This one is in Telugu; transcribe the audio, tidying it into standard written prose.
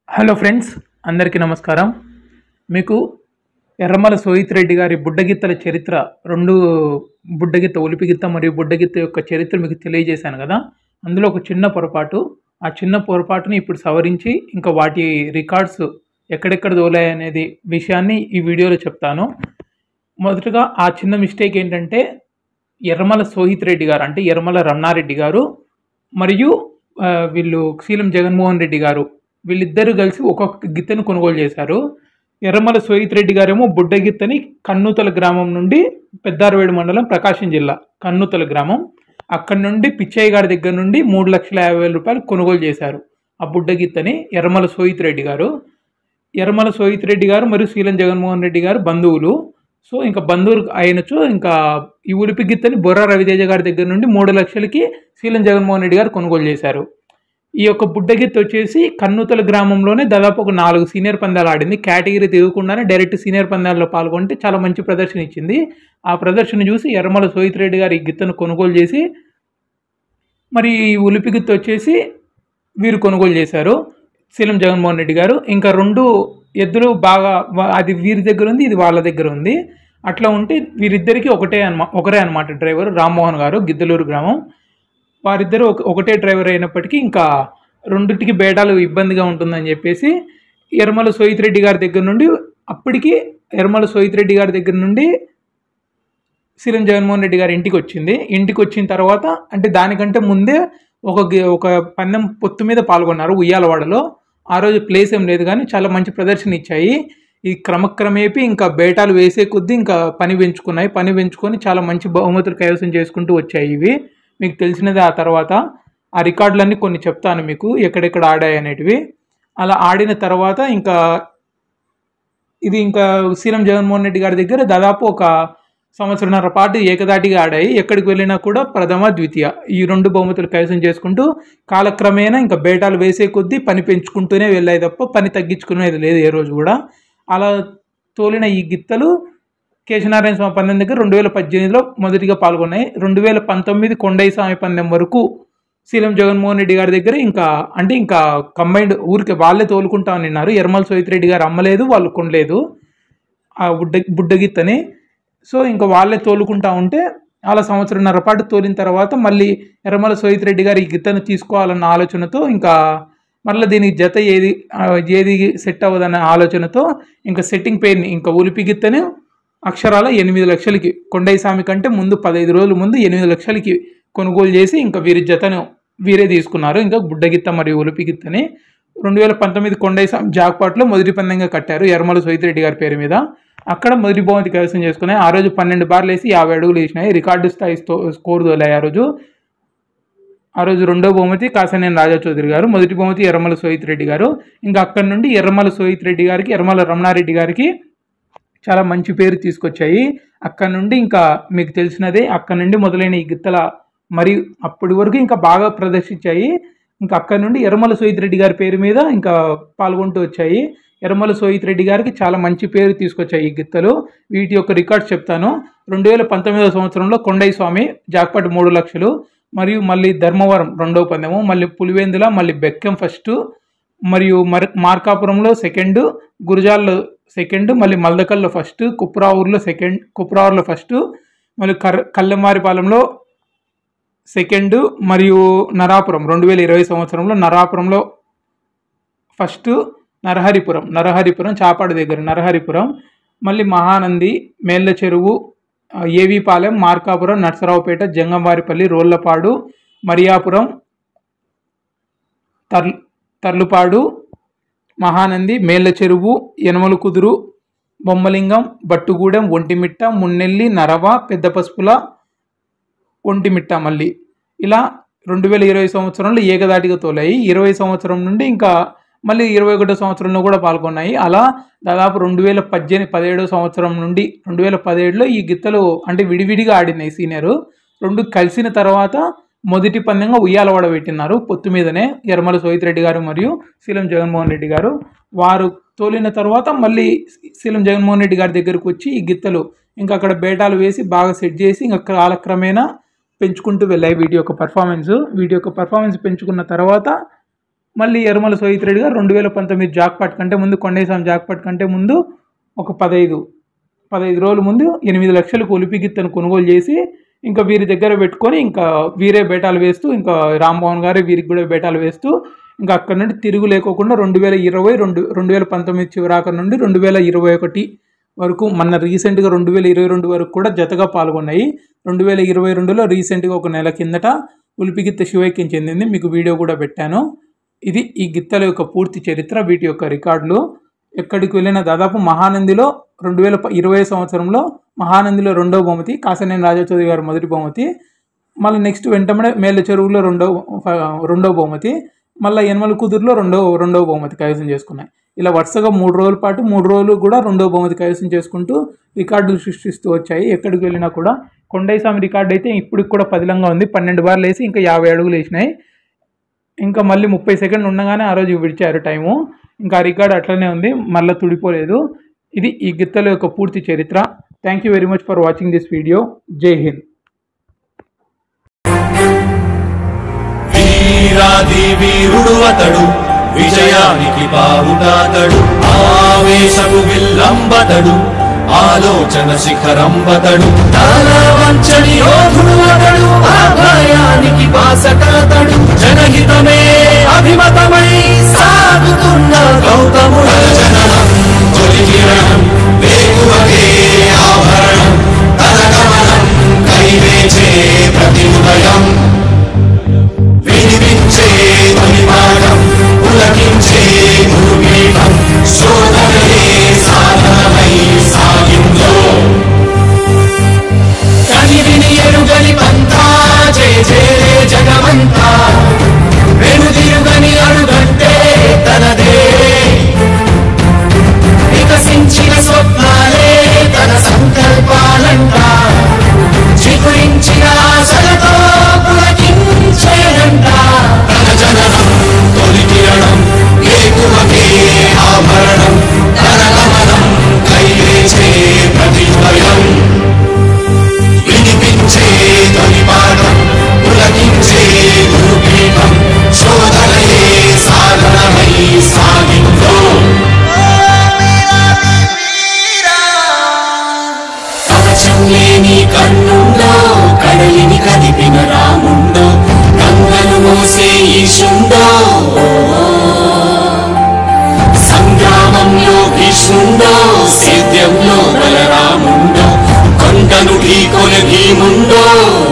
హలో ఫ్రెండ్స్, అందరికీ నమస్కారం. మీకు ఎర్రమల సోహిత్ రెడ్డి గారి బుడ్డగిత్తల చరిత్ర రెండు బుడ్డగిత్త, ఒలిపిగిత్త మరియు బుడ్డగిత్త యొక్క చరిత్ర మీకు తెలియజేశాను కదా. అందులో ఒక చిన్న పొరపాటు, ఆ చిన్న పొరపాటుని ఇప్పుడు సవరించి ఇంకా వాటి రికార్డ్స్ ఎక్కడెక్కడ దోలాయి అనేది విషయాన్ని ఈ వీడియోలో చెప్తాను. మొదటగా ఆ చిన్న మిస్టేక్ ఏంటంటే, ఎర్రమల సోహిత్ రెడ్డి గారు అంటే ఎర్రమల రమణారెడ్డి గారు మరియు వీళ్ళు శీలం జగన్మోహన్ రెడ్డి గారు, వీళ్ళిద్దరూ కలిసి ఒక్కొక్క గిత్తను కొనుగోలు చేశారు. ఎర్రమల సోహిత్ రెడ్డి గారేమో బుడ్డగిత్తని కన్నూతల గ్రామం నుండి, పెద్దారవేడు మండలం, ప్రకాశం జిల్లా కన్నూతల గ్రామం, అక్కడి నుండి పిచ్చయ్య గారి దగ్గర నుండి 3,50,000 రూపాయలు కొనుగోలు చేశారు ఆ బుడ్డగిత్తని ఎర్రమల సోహిత్ రెడ్డి గారు. ఎర్రమల సోహిత్ రెడ్డి గారు మరియు శీలం జగన్మోహన్ రెడ్డి గారు బంధువులు. సో ఇంకా బంధువులు అయినచో ఇంకా ఈ ఉలిపి గిత్తని బొర్రా రవితేజ గారి దగ్గర నుండి 3 లక్షలకి శీలం జగన్మోహన్ రెడ్డి గారు కొనుగోలు చేశారు. ఈ యొక్క బుడ్డగిత్త వచ్చేసి కన్నూతల గ్రామంలోనే దాదాపు ఒక 4 సీనియర్ పందాలు ఆడింది. కేటగిరీ తిరగకుండానే డైరెక్ట్ సీనియర్ పందాల్లో పాల్గొంటే చాలా మంచి ప్రదర్శన ఇచ్చింది. ఆ ప్రదర్శన చూసి ఎర్రమల సోహిత్ రెడ్డి గారు ఈ గిత్తను కొనుగోలు చేసి, మరి ఈ ఉలిపి గిత్త వచ్చేసి వీరు కొనుగోలు చేశారు, శీలం జగన్మోహన్ రెడ్డి గారు. ఇంకా 2 ఎద్దులు బాగా, అది వీరి దగ్గర ఉంది, ఇది వాళ్ళ దగ్గర ఉంది. అట్లా ఉంటే వీరిద్దరికీ ఒకరే అనమాట డ్రైవర్, రామ్మోహన్ గారు, గిద్దలూరు గ్రామం. వారిద్దరూ ఒకటే డ్రైవర్ అయినప్పటికీ ఇంకా రెండింటికి బేటాలు ఇబ్బందిగా ఉంటుందని చెప్పేసి ఎర్రమల సోహిత్ రెడ్డి గారి దగ్గర నుండి, అప్పటికి ఎర్రమల సోహిత్ రెడ్డి గారి దగ్గర నుండి శీలం జగన్మోహన్ రెడ్డి గారి ఇంటికి వచ్చింది. ఇంటికి వచ్చిన తర్వాత అంటే దానికంటే ముందే ఒక పందెం పొత్తు మీద పాల్గొన్నారు ఉయ్యాలవాడలో. ఆ రోజు ప్లేస్ ఏం లేదు కానీ చాలా మంచి ప్రదర్శన ఇచ్చాయి. ఈ క్రమక్రమేపీ ఇంకా బేటాలు వేసే కొద్దీ ఇంకా పని పెంచుకొని చాలా మంచి బహుమతులు కైవసం చేసుకుంటూ వచ్చాయి. ఇవి మీకు తెలిసినది. ఆ తర్వాత ఆ రికార్డులన్నీ కొన్ని చెప్తాను మీకు, ఎక్కడెక్కడ ఆడాయి అనేటివి. అలా ఆడిన తర్వాత ఇంకా శీలం జగన్మోహన్ రెడ్డి గారి దగ్గర దాదాపు ఒక 1.5 సంవత్సరాల పాటు ఏకదాటిగా ఆడాయి. ఎక్కడికి వెళ్ళినా కూడా ప్రథమ, ద్వితీయ ఈ 2 బహుమతులు కైవసం చేసుకుంటూ కాలక్రమేణా ఇంకా బేటాలు వేసే కొద్దీ పని పెంచుకుంటూనే వెళ్ళాయి తప్ప పని తగ్గించుకునేది లేదు ఏ రోజు కూడా. అలా తోలిన ఈ గిత్తలు కేశనారాయణ స్వామి పందెం దగ్గర 2018లో మొదటిగా పాల్గొన్నాయి. 2019 కొండయ్య స్వామి పందెం వరకు శీలం జగన్మోహన్ రెడ్డి గారి దగ్గర ఇంకా కంబైండ్ ఊరికి వాళ్ళే తోలుకుంటామని నిన్నారు. ఎర్రమల సోహిత్ రెడ్డి గారు అమ్మలేదు, వాళ్ళు కొనలేదు ఆ బుడ్డగిత్తని. సో ఇంకా వాళ్ళే తోలుకుంటా ఉంటే అలా 1.5 సంవత్సరాల పాటు తోలిన తర్వాత మళ్ళీ ఎర్రమల సోహిత్ రెడ్డి గారు ఈ గిత్తను తీసుకోవాలన్న ఆలోచనతో, ఇంకా మళ్ళీ దీనికి జత ఏది సెట్ అవ్వదన్న ఆలోచనతో ఇంకా సెట్టింగ్ పేరుని ఇంకా ఉలిపి గిత్తని అక్షరాల 8 లక్షలకి, కొండయ్య స్వామి కంటే ముందు 15 రోజుల ముందు 8 లక్షలకి కొనుగోలు చేసి ఇంకా వీరి జతను వీరే తీసుకున్నారు. ఇంకా బుడ్డగిత్త మరియు ఉలిపి గిత్తని 2019 కొండయ్య స్వామి జాక్పాట్లో మొదటి పందెంగా కట్టారు ఎర్రమల సోహిత్ రెడ్డి గారి పేరు మీద. అక్కడ మొదటి బహుమతి కైవసం చేసుకున్నాయి. ఆ రోజు 12 బార్లు వేసి 50 అడుగులు వేసినాయి. రికార్డు స్థాయి స్కోర్ తోలాయి ఆ రోజు. రెండో బహుమతి కాసనేని రాజా చౌదరి గారు, మొదటి బహుమతి ఎర్రమల సోహిత్ రెడ్డి గారు. ఇంకా అక్కడి నుండి ఎర్రమల సోహిత్ రెడ్డి గారికి, ఎర్రమల రమణారెడ్డి గారికి చాలా మంచి పేరు తీసుకొచ్చాయి. అక్కడ నుండి ఇంకా మీకు తెలిసినదే, అక్కడ నుండి మొదలైన ఈ గిత్తల మరి అప్పటి వరకు ఇంకా బాగా ప్రదర్శించాయి. ఇంకా అక్కడ నుండి ఎర్రమల సోహిత్ రెడ్డి గారి పేరు మీద ఇంకా పాల్గొంటూ వచ్చాయి. ఎర్రమల సోహిత్ రెడ్డి గారికి చాలా మంచి పేరు తీసుకొచ్చాయి ఈ గిత్తలు. వీటి యొక్క రికార్డ్స్ చెప్తాను. 2019 సంవత్సరంలో కొండయ్య స్వామి జాక్పాట్ 3 లక్షలు, మరియు మళ్ళీ ధర్మవరం 2వ పందెము, మళ్ళీ పులివెందుల, మళ్ళీ బెక్కం ఫస్ట్, మరియు మార్కాపురంలో సెకండ్, గురజాల్లో సెకండ్, మళ్ళీ మల్దకల్లో ఫస్ట్, కుప్రావూరులో ఫస్ట్, మళ్ళీ కల్లెమారిపాలెంలో సెకండ్, మరియు నరాపురం 2020 సంవత్సరంలో నరాపురంలో ఫస్ట్, నరహరిపురం చాపాడు దగ్గర నరహరిపురం, మళ్ళీ మహానంది, మేళ్ళ చెరువు, ఏవీపాలెం, మార్కాపురం, నర్సరావుపేట, జంగంవారిపల్లి, రోళ్లపాడు, మరియాపురం, తర్లుపాడు, మహానంది, మేళ్ళ చెరువు, యనమల కుదురు, బొమ్మలింగం, బట్టుగూడెం, ఒంటిమిట్ట, మున్నెల్లి, నరవ, పెద్ద పసుపుల, ఒంటిమిట్ట. మళ్ళీ ఇలా 2020 సంవత్సరంలో ఏకదాటిగా తోలాయి. 20 సంవత్సరం నుండి ఇంకా మళ్ళీ 21 సంవత్సరంలో కూడా పాల్గొన్నాయి. అలా దాదాపు 2017 సంవత్సరం నుండి 2017లో ఈ గిత్తలు అంటే విడివిడిగా ఆడినాయి సీనియర్. 2 కలిసిన తర్వాత మొదటి పందెంగా ఉయ్యాలవాడ పెట్టినారు పొత్తు మీదనే ఎర్రమల సోహిత్ రెడ్డి గారు మరియు శీలం జగన్మోహన్ రెడ్డి గారు. వారు తోలిన తర్వాత మళ్ళీ శీలం జగన్మోహన్ రెడ్డి గారి దగ్గరకు వచ్చి ఈ గిత్తలు ఇంకా అక్కడ బేటాలు వేసి బాగా సెట్ చేసి ఇంకా కాలక్రమేణా పెంచుకుంటూ వెళ్ళాయి వీటి యొక్క పర్ఫార్మెన్స్ పెంచుకున్న తర్వాత మళ్ళీ యరమల సోయిత్ రెడ్డి గారు 2019 జాక్పాట్ కంటే ముందు, కొండేసాం జాక్పాట్ కంటే ముందు ఒక 15 రోజుల ముందు 8 లక్షలకు ఒలిపి గిత్తను కొనుగోలు చేసి ఇంకా వీరి దగ్గర పెట్టుకొని ఇంకా వీరే బేటాలు వేస్తూ, ఇంకా రామ్మోహన్ గారే వీరికి కూడా బేటాలు వేస్తూ ఇంకా అక్కడ నుండి తిరుగు లేకోకుండా 2019 చివరాక నుండి 2021 వరకు, మన రీసెంట్గా 2022 వరకు కూడా జతగా పాల్గొన్నాయి. 2022లో రీసెంట్గా ఒక నెల కిందట ఉలిపి గిత్త శివైక్యం చెందింది, మీకు వీడియో కూడా పెట్టాను. ఇది ఈ గిత్తల యొక్క పూర్తి చరిత్ర, వీటి యొక్క రికార్డులు. ఎక్కడికి వెళ్ళిన దాదాపు మహానందిలో 2020 సంవత్సరంలో మహానందిలో 2వ బహుమతి, కాసనేని రాజాచౌదరి గారు మొదటి బహుమతి, మళ్ళీ నెక్స్ట్ వెంటనే మేళ్ళ చెరువులో 2వ బహుమతి, మళ్ళీ యనమల కుదురులో రెండవ బహుమతి కైవసం చేసుకున్నాయి. ఇలా వరుసగా 3 రోజుల పాటు 3 రోజులు కూడా 2వ బహుమతి కైవసం చేసుకుంటూ రికార్డులు సృష్టిస్తూ వచ్చాయి. ఎక్కడికి వెళ్ళినా కూడా కొండైసామి రికార్డు అయితే ఇప్పటికి కూడా పదిలంగా ఉంది. 12 బార్లు వేసి ఇంకా 50 అడుగులు వేసినాయి. ఇంకా మళ్ళీ 30 సెకండ్లు ఉండగానే ఆ రోజు విడిచారు టైము. ఇంకా ఆ రికార్డు అట్లనే ఉంది, మళ్ళీ తుడిపోలేదు. ఇది ఈ గిత్తల యొక్క పూర్తి చరిత్ర. Thank you very much for watching this video. Jai Hind. వీరాది వీరుడు అతడు, విజయానికి బావుటాతడు, ఆవేశపు విల్లంబతడు, ఆలోచన శిఖరంబతడు, తల వంచని యోధుడు అతడు, అభయానికి బాసటతడు, జనహితమే అభిమతమై సాగుతున్న గౌతముడు. జననం తొలి కిరణం, వేకువకే ఆభరణం, తన గమనం కైవేచే ప్రతి ఉదయం, వినిపించే తొలి పాఠం, పులకించే గురుపీఠం, శోధనలే సాధనమై సాగిందో. కనివిని ఎరుగని పంతా, జయ జయలే జగమంతా, వెనుదిరుగని అడుగంటే తనదే, వికసించిన స్వప్నాలే తన సంకల్పాలంట, చిగురించిన ఆశలతో పులకించేనంట. తన జననం తొలి కిరణం, వేకువకే ఆభరణం, తన గమనం కైవేచే ప్రతి ఉదయం, వినిపించే తొలి పాఠం, పులకించే గురుపీఠం, శోధనయే సాధనమై సాగిందో. కవచం లేని కన్నుండో, కడలిని కదిపిన రాముండో, గంగను మోసే ఈశుండో, సంగ్రామంలో భీష్ముండో, సేద్యంలో బలరాముండో, కొండను ఢీకొన భీముండో.